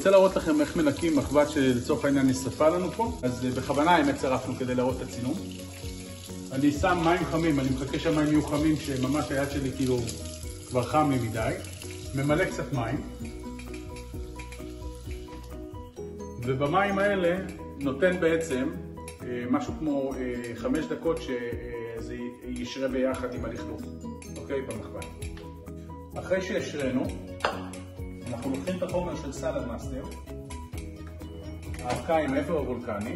רוצה להראות לכם איך מנקים מחבת שלצורך העניין נשרפה לנו פה, אז בכוונה האמת צרפנו כדי להראות את הצינור. אני שם מים חמים, אני מחכה שהמים יהיו חמים, שממש היד שלי כאילו כבר חם לי מדי. ממלא קצת מים. ובמים האלה נותן בעצם משהו כמו 5 דקות שזה ישרה ביחד עם הלכלוך, אוקיי? במחבת. אחרי שישרנו, אנחנו לוקחים את החומר של סלד מאסטר, האבקה עם אפר וולקני,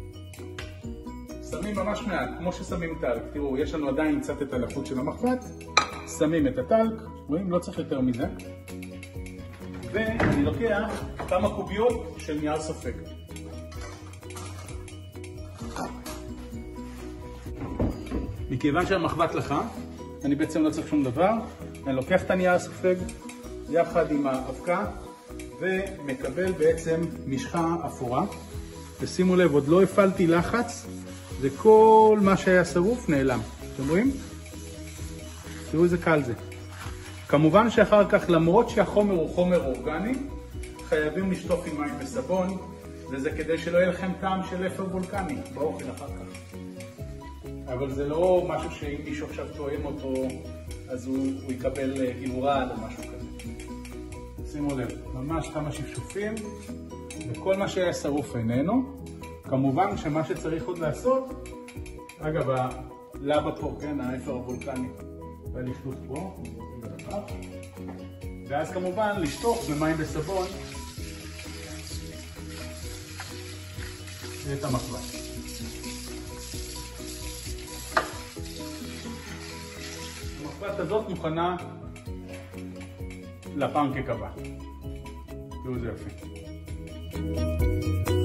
שמים ממש מעט, כמו ששמים טלק. תראו, יש לנו עדיין קצת את הלחות של המחבת, שמים את הטלק, רואים? לא צריך יותר מזה. ואני לוקח כמה קוביות של נייר סופג. מכיוון שהמחבת לחה, אני בעצם לא צריך שום דבר. אני לוקח את הנייר הסופג יחד עם האבקה ומקבל בעצם משחה אפורה. ושימו לב, עוד לא הפעלתי לחץ וכל מה שהיה שרוף נעלם. אתם רואים? תראו איזה קל זה. כמובן שאחר כך, למרות שהחומר הוא חומר אורגני, חייבים לשטוף עם מים וסבון, וזה כדי שלא יהיה לכם טעם של אפר וולקני באוכל אחר כך. אבל זה לא משהו שאם מישהו עכשיו טועם אותו, אז הוא יקבל כאילו רעל או משהו כזה. שימו לב, ממש כמה שפשופים, וכל מה שהיה שרוף איננו. כמובן שמה שצריך עוד לעשות, אגב, הלבה פה, כן, האפר הוולקני, והלכלוך פה, ואז כמובן לשטוף במים וסבון את המחבת. המחבת הזאת מוכנה לפנקק הבא. תראו איזה יופי.